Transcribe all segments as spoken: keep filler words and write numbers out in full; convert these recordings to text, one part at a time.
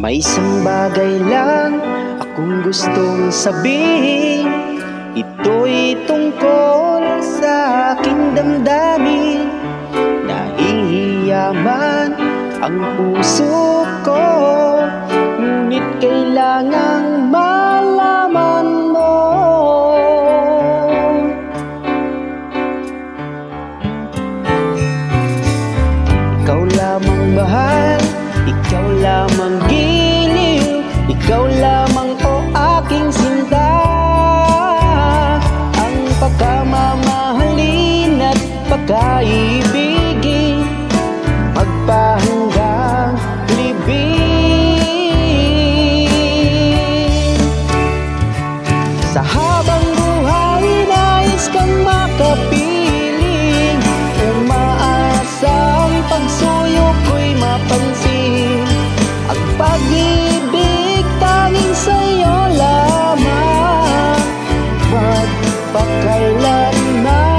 May isang bagay lang akong gustong sabihin. Ito'y tungkol sa aking damdamin. Nahihiya man ang puso ko, ngunit kailangang malaman mo. Ikaw lamang mahal, ikaw lamang giliw, ikaw lamang o aking sinta. Ang pagkamamahalin at pagkaibigin, magpahanggang libing. Sa habang buhay nais kang makapiling, umaasang pagsuyo ko'y mapansin. Ang pag-ibig tanging sa'yo lamang, magpakailanman.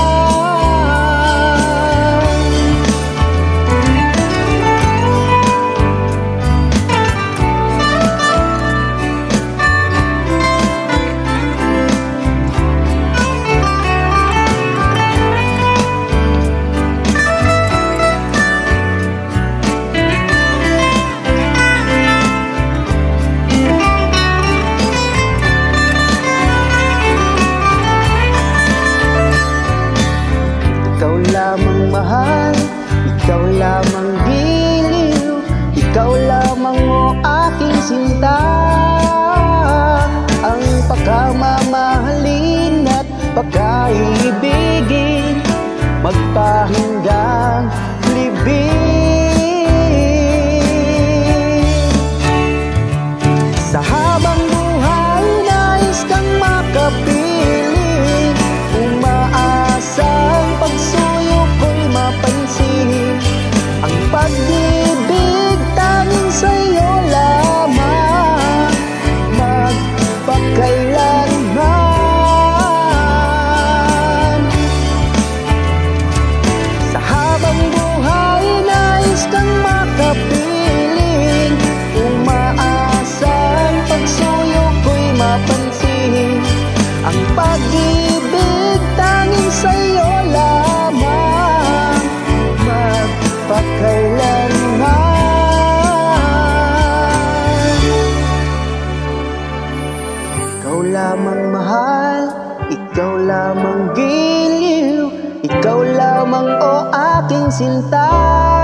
Ikaw lamang mahal, ikaw lamang giliw, ikaw lamang o aking sinta. Ang pagkamamahalin at pagkaibigin, magpahanggang libing. Sa habang buhay nais kang makapiling, umaasang pagsuyo ko'y mapansin. Ang pag-ibig tanging sa'yo lamang, magpakailanman. Sa habang buhay nais kang makapiling, umaasang pagsuyo ko'y mapansin. Ang pag-ibig tanging sa'yo lamang, magpakailanman. Ikaw lamang mahal, ikaw lamang giliw, ikaw lamang o aking sinta.